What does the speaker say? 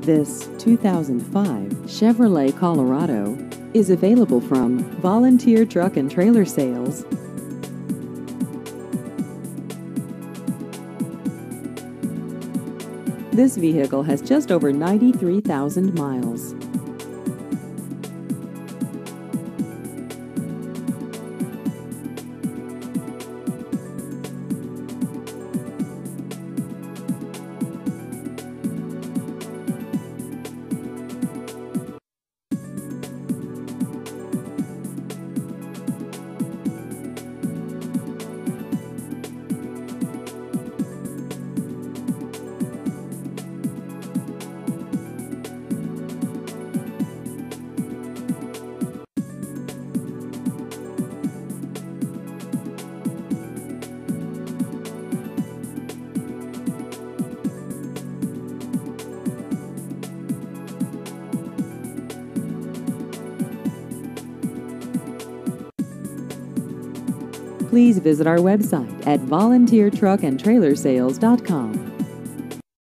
This 2005 Chevrolet Colorado is available from Volunteer Truck and Trailer Sales. This vehicle has just over 93,000 miles. Please visit our website at volunteertruckandtrailersales.com.